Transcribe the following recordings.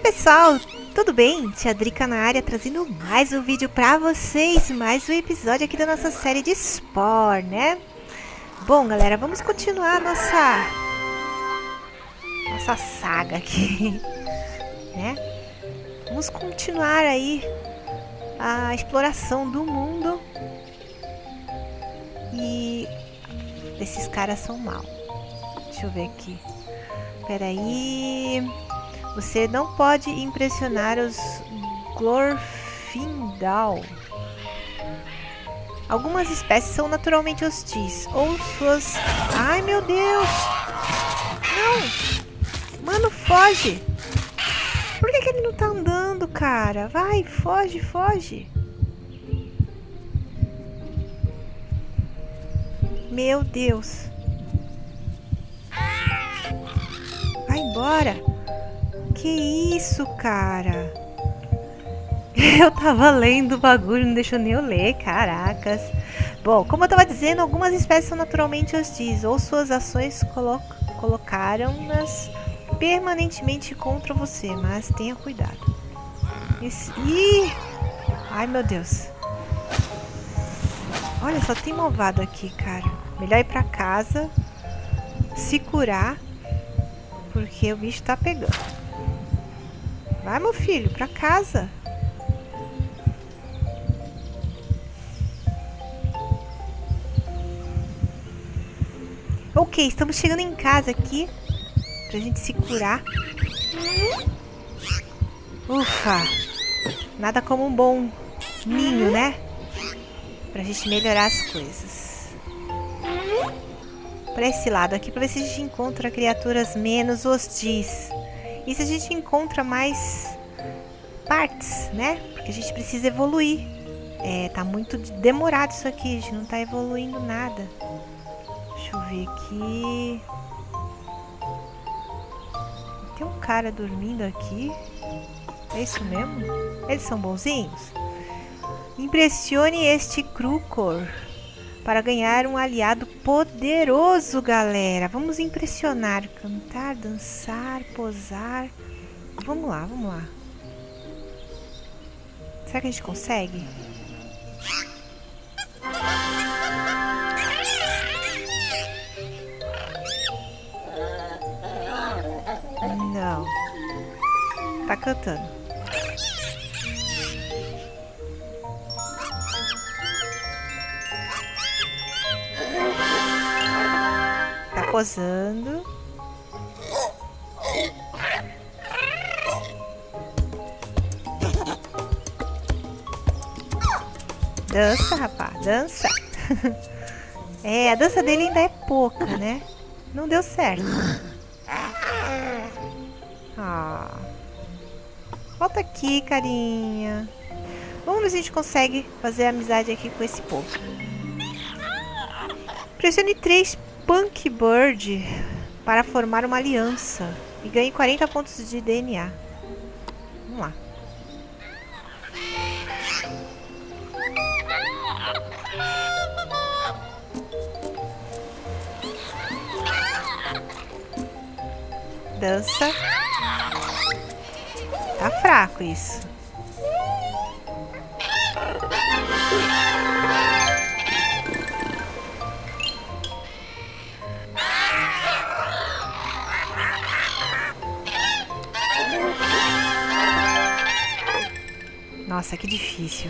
Pessoal, tudo bem? Tia Drica na área trazendo mais um vídeo pra vocês, mais um episódio aqui da nossa série de Spore, né? Bom, galera, vamos continuar a nossa saga aqui, né? Vamos continuar aí a exploração do mundo e esses caras são maus. Deixa eu ver aqui. Peraí. Você não pode impressionar os Glorfindel. Algumas espécies são naturalmente hostis, ou suas... Ai, meu Deus! Não! Mano, foge! Por que ele não tá andando, cara? Vai, foge, foge! Meu Deus! Vai embora! Que isso, cara? Eu tava lendo o bagulho, não deixou nem eu ler, caracas. Bom, como eu tava dizendo, algumas espécies são naturalmente hostis, ou suas ações colocaram-nas permanentemente contra você, mas tenha cuidado. Ih! Ai, meu Deus. Olha, só tem malvado aqui, cara. Melhor ir pra casa, se curar, porque o bicho tá pegando. Vai, meu filho, pra casa. Ok, estamos chegando em casa aqui pra gente se curar. Ufa! Nada como um bom ninho, né? Pra gente melhorar as coisas. Pra esse lado aqui, pra ver se a gente encontra criaturas menos hostis. E se a gente encontra mais partes, né? Porque a gente precisa evoluir. Tá muito demorado isso aqui. A gente não tá evoluindo nada. Deixa eu ver aqui. Tem um cara dormindo aqui. É isso mesmo? Eles são bonzinhos? Impressione este Krukor para ganhar um aliado poderoso, galera. Vamos impressionar. Cantar, dançar, posar. Vamos lá, vamos lá. Será que a gente consegue? Não. Tá cantando. Tá posando. Dança, rapaz, dança. A dança dele ainda é pouca, né? Não deu certo. Ah. Volta aqui, carinha. Vamos ver se a gente consegue fazer amizade aqui com esse povo. Pressione 3 Punk Bird para formar uma aliança e ganhe 40 pontos de DNA. Vamos lá. Dança. Tá fraco isso. Nossa, que difícil.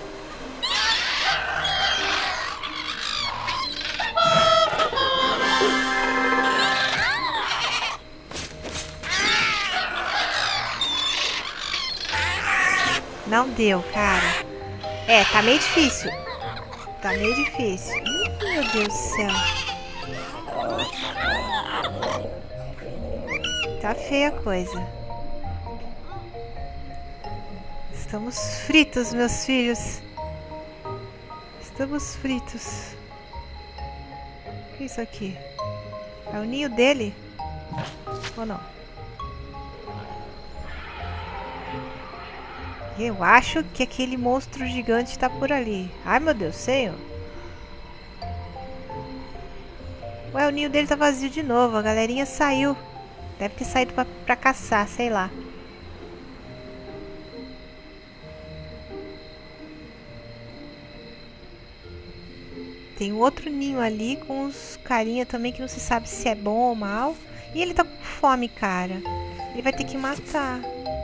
Não deu, cara. Tá meio difícil. Tá meio difícil. Meu Deus do céu. Tá feia a coisa. Estamos fritos, meus filhos. Estamos fritos. O que é isso aqui? É o ninho dele? Ou não? Eu acho que aquele monstro gigante tá por ali. Ai, meu Deus, senhor. Ué, o ninho dele tá vazio de novo. A galerinha saiu. Deve ter saído pra caçar, sei lá. Tem um outro ninho ali com os carinha também que não se sabe se é bom ou mal. E ele tá com fome, cara. Ele vai ter que matar.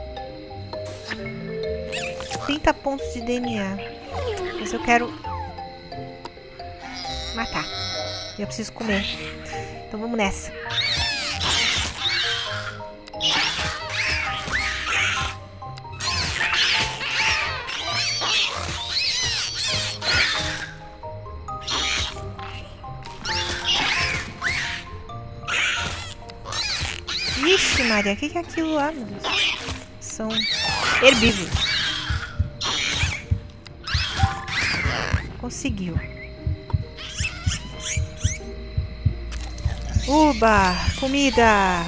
30 pontos de DNA. Mas eu quero matar. Eu preciso comer. Então vamos nessa. Ixi, Maria, o que é aquilo lá, meu Deus? São herbívoros. Conseguiu. Uba! Comida!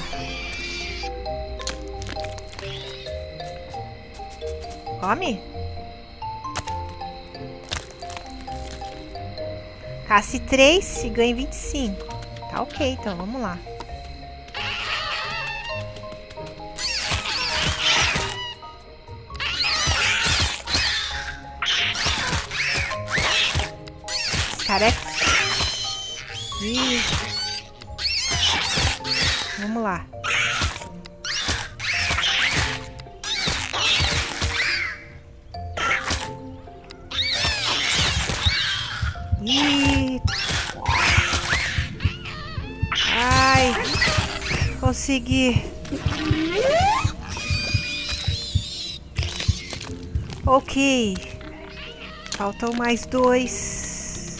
Come? Casse 3 e ganhe 25. Tá ok, então vamos lá. Careca. Vamos lá. Ai, consegui. Ok. Faltam mais 2.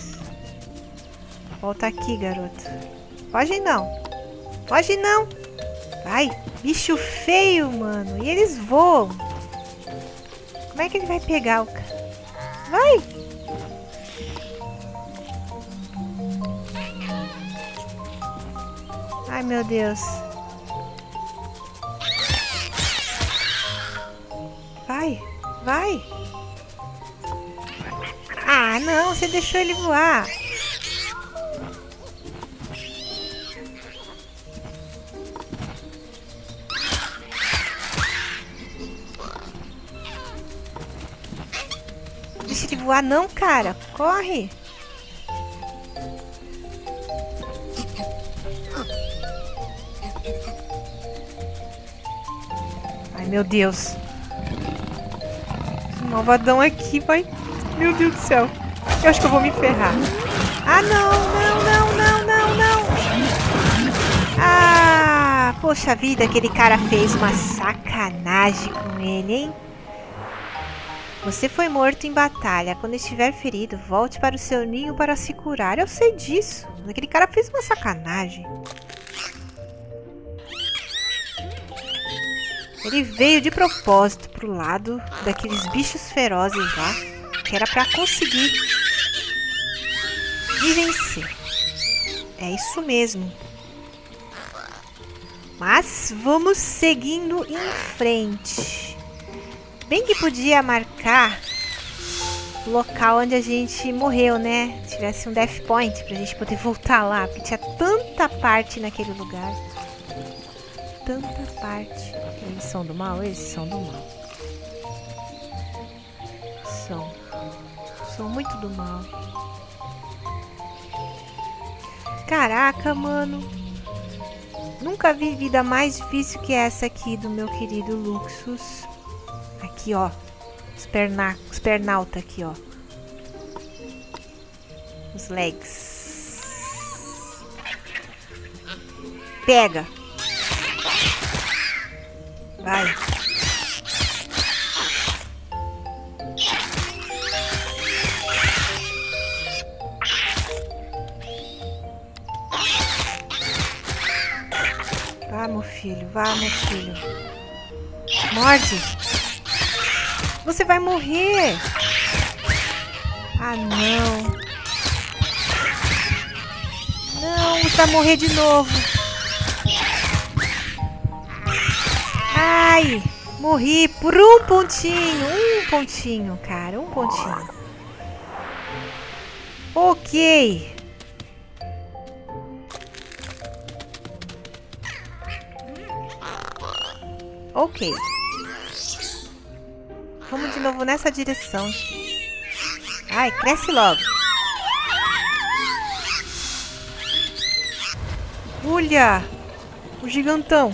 Volta aqui, garota. Foge não. Foge não. Vai. Bicho feio, mano. E eles voam. Como é que ele vai pegar o cara? Vai. Ai, meu Deus. Vai. Vai. Ah, não. Você deixou ele voar. Deixa ele voar não, cara. Corre. Ai, meu Deus. Esse malvadão aqui vai... Meu Deus do céu. Eu acho que eu vou me ferrar. Ah, não, não, não, não, não, não. Ah, poxa vida, aquele cara fez uma sacanagem com ele, hein? Você foi morto em batalha. Quando estiver ferido, volte para o seu ninho para se curar. Eu sei disso. Aquele cara fez uma sacanagem. Ele veio de propósito pro lado daqueles bichos ferozes lá, que era para conseguir me vencer. É isso mesmo. Mas vamos seguindo em frente. Bem que podia marcar o local onde a gente morreu, né? Tivesse um death point pra gente poder voltar lá. Porque tinha tanta parte naquele lugar. Tanta parte. Eles são do mal? Eles são do mal. São muito do mal. Caraca, mano. Nunca vi vida mais difícil que essa aqui do meu querido Luxus. Aqui, ó. Os pernalta aqui, ó. Os legs. Pega. Vai. Vamos, filho. Vamos, filho. Morde. Você vai morrer. Ah, não. Não, você vai morrer de novo. Ai, morri por um pontinho. Um pontinho, cara. Um pontinho. Ok. Ok. Vamos de novo nessa direção. Ai, cresce logo. Olha! O gigantão.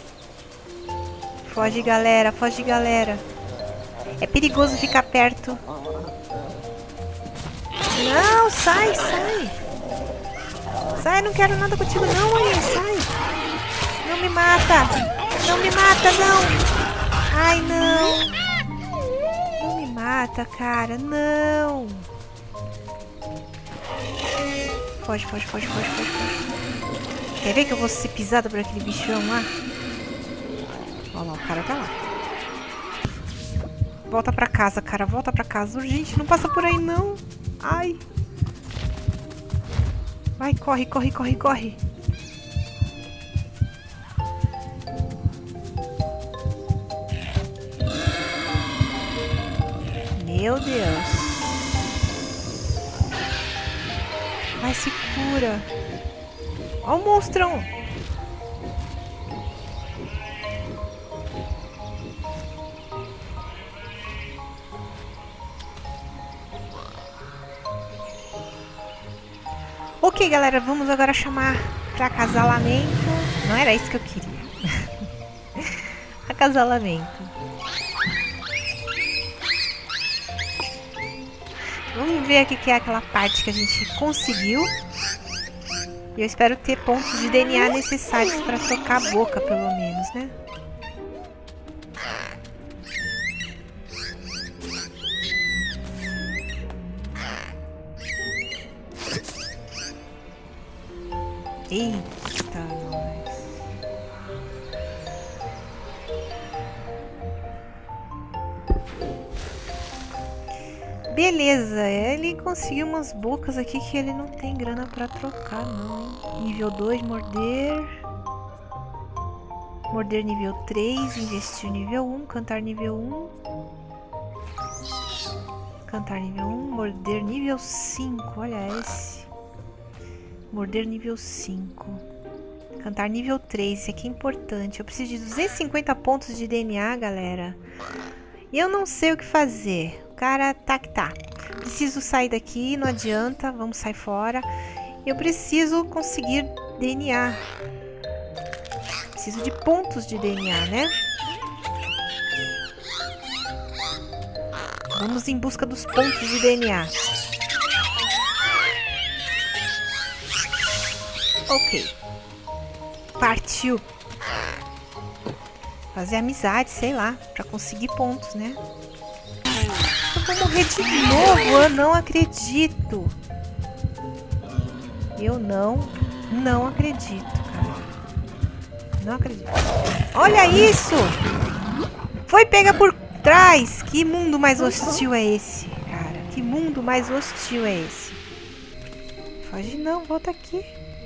Foge, galera. Foge, galera. É perigoso ficar perto. Não, sai, sai. Sai, não quero nada contigo não, Alien. Sai. Não me mata. Não me mata, não. Ai, não. Não me mata, cara. Não. Foge, foge, foge, foge, foge, foge. Quer ver que eu vou ser pisada por aquele bichão lá? Olha lá, o cara tá lá. Volta pra casa, cara. Volta pra casa. Urgente, não passa por aí, não. Ai. Vai, corre, corre, corre, corre. Meu Deus. Vai, se cura. Olha o monstrão. Ok, galera, vamos agora chamar para acasalamento. Não era isso que eu queria. Acasalamento. Vamos ver aqui que é aquela parte que a gente conseguiu. E eu espero ter pontos de DNA necessários para tocar a boca, pelo menos, né? Eita, nós. Beleza, ele conseguiu umas bocas aqui que ele não tem grana pra trocar, não. Nível 2, morder. Morder nível 3, investir nível 1, cantar nível 1. Cantar nível 1, morder nível 5, olha esse. Morder nível 5. Cantar nível 3. Isso aqui é importante. Eu preciso de 250 pontos de DNA, galera. E eu não sei o que fazer. O cara tá que tá. Preciso sair daqui. Não adianta. Vamos sair fora. Eu preciso conseguir DNA. Preciso de pontos de DNA, né? Vamos em busca dos pontos de DNA. Ok. Partiu. Fazer amizade, sei lá, pra conseguir pontos, né? Eu vou morrer de novo, eu não acredito. Eu não acredito, cara. Não acredito. Olha isso! Foi pega por trás! Que mundo mais hostil é esse, cara? Que mundo mais hostil é esse? Foge não, volta aqui.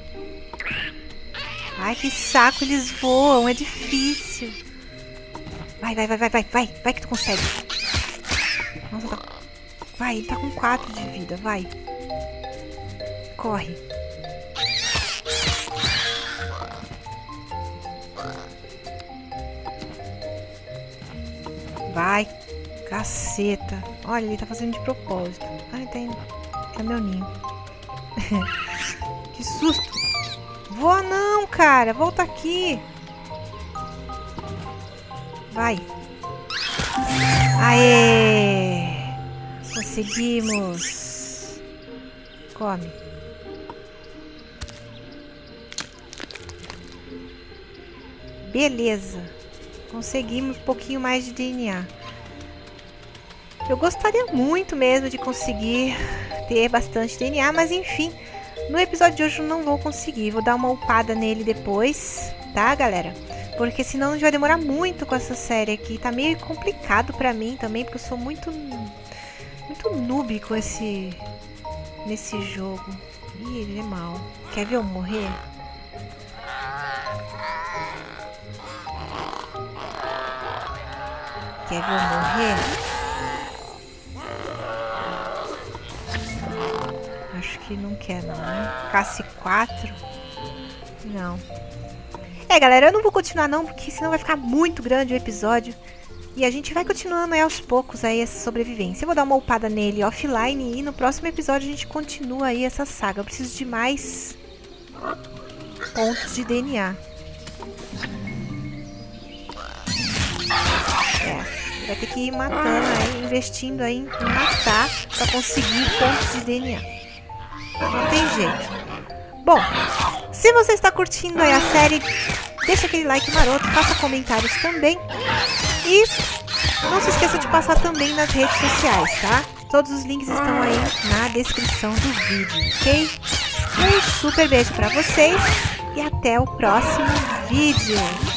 Ai, que saco, eles voam, é difícil. Vai, vai, vai, vai, vai, vai, vai que tu consegue. Nossa, tá... Vai, ele tá com 4 de vida, vai. Corre. Vai, caceta. Olha, ele tá fazendo de propósito. Ai, tá indo. É meu ninho. Que susto. Voa não, cara. Volta aqui. Vai. Aê! Conseguimos. Come. Beleza. Conseguimos um pouquinho mais de DNA. Eu gostaria muito mesmo de conseguir ter bastante DNA, mas enfim... No episódio de hoje eu não vou conseguir. Vou dar uma upada nele depois, tá, galera? Porque senão a gente vai demorar muito com essa série aqui. Tá meio complicado pra mim também, porque eu sou muito noob com nesse jogo. Ih, ele é mau. Quer ver eu morrer? Quer ver eu morrer? Acho que não quer não, né? Casse 4. Não. Galera, eu não vou continuar não, porque senão vai ficar muito grande o episódio. E a gente vai continuando aí aos poucos aí essa sobrevivência. Eu vou dar uma upada nele offline e no próximo episódio a gente continua aí essa saga. Eu preciso de mais pontos de DNA. Vai ter que ir matando aí, investindo aí em matar pra conseguir pontos de DNA. Não tem jeito. Bom, se você está curtindo aí a série, deixa aquele like maroto, faça comentários também. E não se esqueça de passar também nas redes sociais, tá? Todos os links estão aí na descrição do vídeo, ok? Um super beijo pra vocês e até o próximo vídeo.